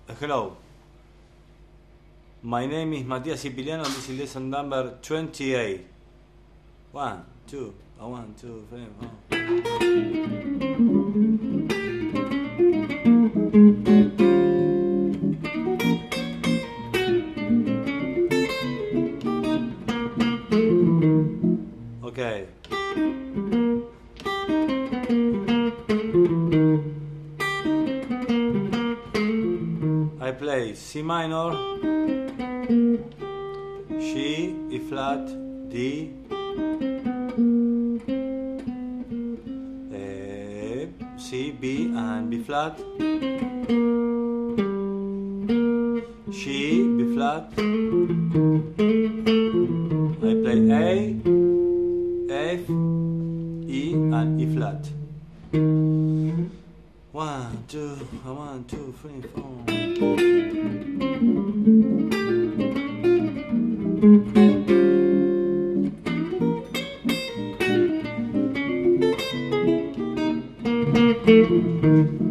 Hello. My name is Matias Siciliano. This is lesson number 28. 1, 2, 1, 2, 3, 4. Okay. I play C minor, G, E flat, D, C, B and B flat, G, B flat. I play A, F, E and E flat. 1, 2, 1, 2, 3, 4.